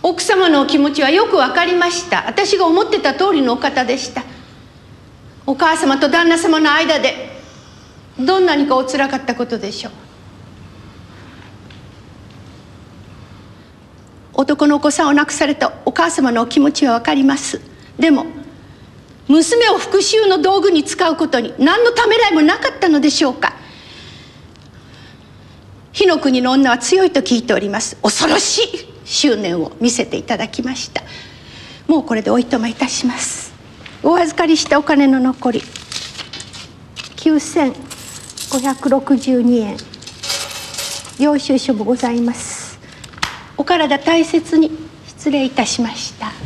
奥様のお気持ちはよく分かりました。私が思ってた通りのお方でした。お母様と旦那様の間でどんなにかおつらかったことでしょう。男のお子さんを亡くされたお母様のお気持ちは分かります。でも娘を復讐の道具に使うことに何のためらいもなかったのでしょうか。火の国の女は強いと聞いております。恐ろしい執念を見せていただきました。もうこれでおいとまいたします。お預かりしたお金の残り9562円、領収書もございます。お体大切に失礼いたしました。